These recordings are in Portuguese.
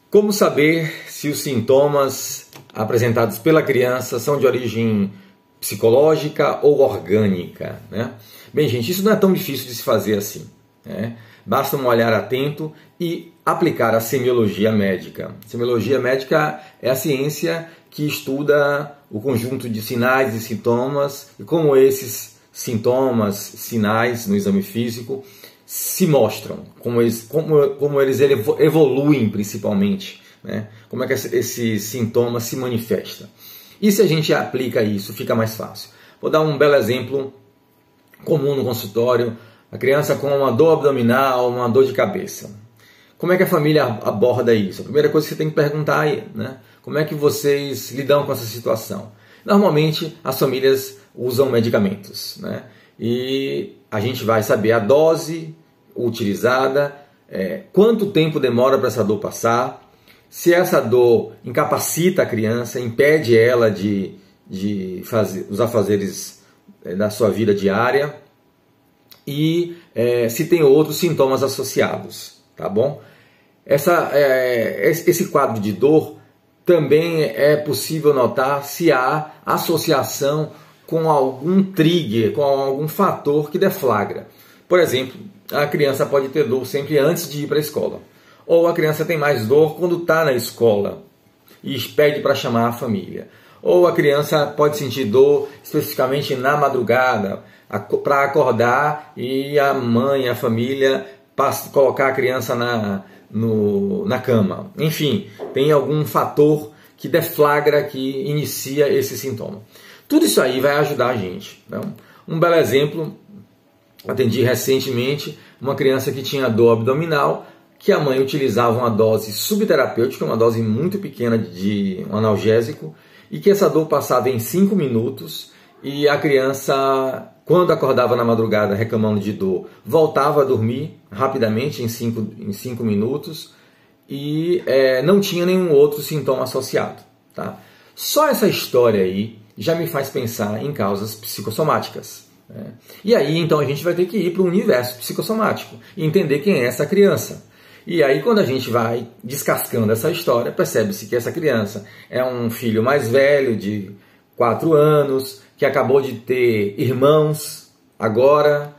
Como saber se os sintomas apresentados pela criança são de origem psicológica ou orgânica, né? Bem, gente, isso não é tão difícil de se fazer assim, né? Basta um olhar atento e aplicar a semiologia médica. A semiologia médica é a ciência que estuda o conjunto de sinais e sintomas e como esses sintomas, sinais no exame físico se mostram, como eles evoluem principalmente, né? Como é que esse sintoma se manifesta. E se a gente aplica isso, fica mais fácil. Vou dar um belo exemplo comum no consultório, a criança com uma dor abdominal, uma dor de cabeça. Como é que a família aborda isso? A primeira coisa que você tem que perguntar aí, né? Como é que vocês lidam com essa situação? Normalmente as famílias usam medicamentos, né? E a gente vai saber a dose utilizada, quanto tempo demora para essa dor passar, se essa dor incapacita a criança, impede ela de fazer os afazeres da sua vida diária e se tem outros sintomas associados, tá bom? Esse quadro de dor também é possível notar se há associação com algum trigger, com algum fator que deflagra. Por exemplo, a criança pode ter dor sempre antes de ir para a escola. Ou a criança tem mais dor quando está na escola e pede para chamar a família. Ou a criança pode sentir dor especificamente na madrugada para acordar e a mãe, a família, colocar a criança na cama. Enfim, tem algum fator que deflagra, que inicia esse sintoma. Tudo isso aí vai ajudar a gente. Então, um belo exemplo, atendi recentemente uma criança que tinha dor abdominal, que a mãe utilizava uma dose subterapêutica, uma dose muito pequena de um analgésico, e que essa dor passava em 5 minutos, e a criança, quando acordava na madrugada reclamando de dor, voltava a dormir rapidamente em 5 minutos, e não tinha nenhum outro sintoma associado, tá? Só essa história aí já me faz pensar em causas psicossomáticas. E aí, então, a gente vai ter que ir para o universo psicossomático e entender quem é essa criança. E aí, quando a gente vai descascando essa história, percebe-se que essa criança é um filho mais velho, de 4 anos, que acabou de ter irmãos agora,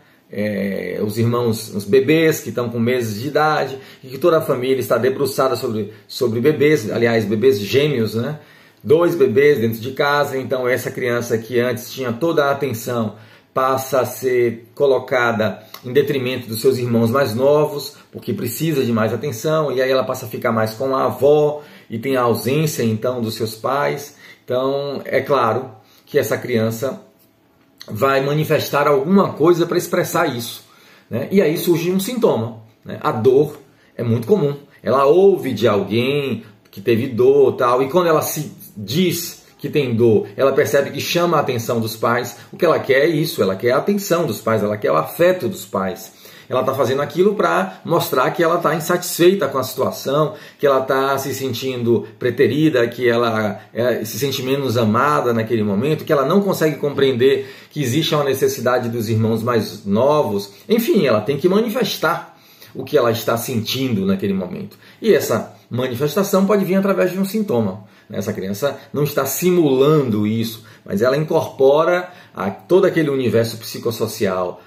os bebês que estão com meses de idade, e que toda a família está debruçada sobre bebês, aliás, bebês gêmeos, né? 2 bebês dentro de casa. Então essa criança que antes tinha toda a atenção passa a ser colocada em detrimento dos seus irmãos mais novos, porque precisa de mais atenção, e aí ela passa a ficar mais com a avó e tem a ausência então dos seus pais. Então é claro que essa criança vai manifestar alguma coisa para expressar isso, né? E aí surge um sintoma, né? A dor é muito comum. Ela ouve de alguém que teve dor, tal, e quando ela se diz que tem dor, ela percebe que chama a atenção dos pais. O que ela quer é isso, ela quer a atenção dos pais, ela quer o afeto dos pais. Ela está fazendo aquilo para mostrar que ela está insatisfeita com a situação, que ela está se sentindo preterida, que ela se sente menos amada naquele momento, que ela não consegue compreender que existe uma necessidade dos irmãos mais novos. Enfim, ela tem que manifestar o que ela está sentindo naquele momento. E essa manifestação pode vir através de um sintoma. Essa criança não está simulando isso, mas ela incorpora todo aquele universo psicossocial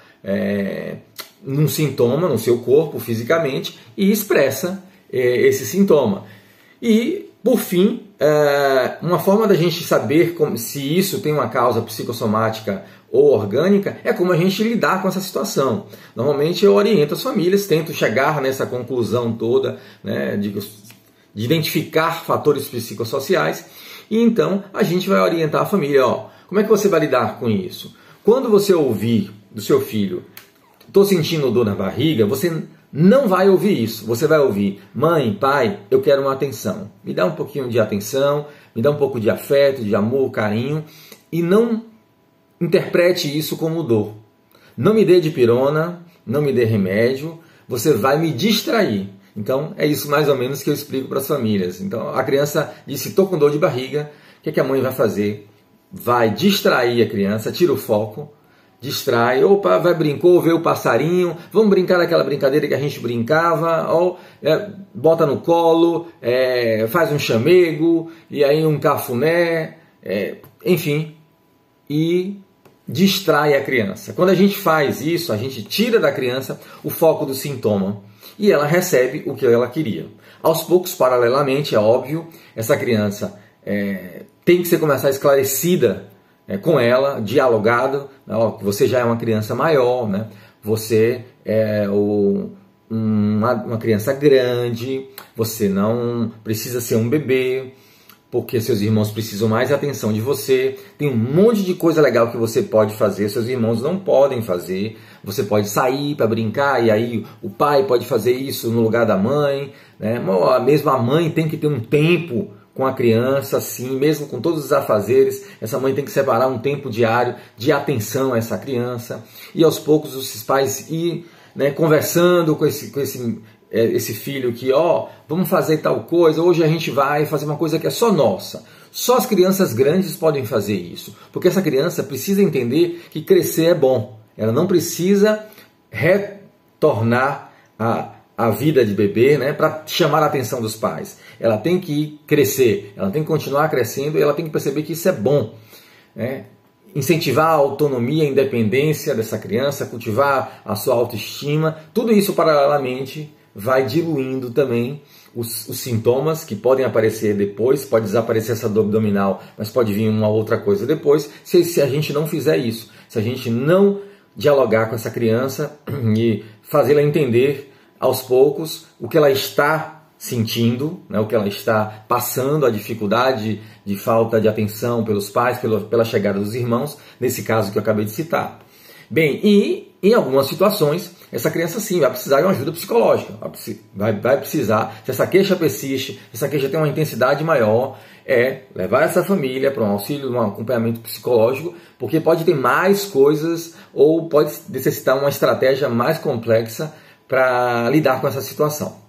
num sintoma, no seu corpo, fisicamente, e expressa esse sintoma. E, por fim, uma forma da gente saber se isso tem uma causa psicossomática ou orgânica é como a gente lidar com essa situação. Normalmente eu oriento as famílias, tento chegar nessa conclusão toda, né, de identificar fatores psicossociais, e então a gente vai orientar a família, como é que você vai lidar com isso? Quando você ouvir do seu filho, estou sentindo dor na barriga, você não vai ouvir isso, você vai ouvir, mãe, pai, eu quero uma atenção, me dá um pouquinho de atenção, me dá um pouco de afeto, de amor, carinho, e não interprete isso como dor. Não me dê dipirona, não me dê remédio, você vai me distrair. Então, é isso mais ou menos que eu explico para as famílias. Então, a criança disse, estou com dor de barriga, o que a mãe vai fazer? Vai distrair a criança, tira o foco, distrai, opa, vai brincou, vê o passarinho, vamos brincar daquela brincadeira que a gente brincava, ou bota no colo, faz um chamego, e aí um cafuné, enfim, e distrai a criança. Quando a gente faz isso, a gente tira da criança o foco do sintoma e ela recebe o que ela queria. Aos poucos, paralelamente, é óbvio, essa criança tem que começar esclarecida com ela, dialogado. Você já é uma criança maior, né? Você é uma criança grande, você não precisa ser um bebê, porque seus irmãos precisam mais atenção de você. Tem um monte de coisa legal que você pode fazer, seus irmãos não podem fazer. Você pode sair para brincar e aí o pai pode fazer isso no lugar da mãe, né? Mesmo a mãe tem que ter um tempo com a criança, sim, mesmo com todos os afazeres, essa mãe tem que separar um tempo diário de atenção a essa criança. E aos poucos os pais ir, né, conversando com esse filho que, vamos fazer tal coisa, hoje a gente vai fazer uma coisa que é só nossa. Só as crianças grandes podem fazer isso, porque essa criança precisa entender que crescer é bom. Ela não precisa retornar a vida de bebê, né, para chamar a atenção dos pais. Ela tem que crescer, ela tem que continuar crescendo e ela tem que perceber que isso é bom, né? Incentivar a autonomia e a independência dessa criança, cultivar a sua autoestima, tudo isso paralelamente vai diluindo também os sintomas que podem aparecer depois. Pode desaparecer essa dor abdominal, mas pode vir uma outra coisa depois, se a gente não fizer isso, se a gente não dialogar com essa criança e fazê-la entender aos poucos o que ela está sentindo, né, o que ela está passando, a dificuldade de falta de atenção pelos pais, pela chegada dos irmãos, nesse caso que eu acabei de citar. Bem, e em algumas situações, essa criança sim vai precisar de uma ajuda psicológica, vai precisar, se essa queixa persiste, se essa queixa tem uma intensidade maior, levar essa família para um auxílio, um acompanhamento psicológico, porque pode ter mais coisas ou pode necessitar uma estratégia mais complexa para lidar com essa situação.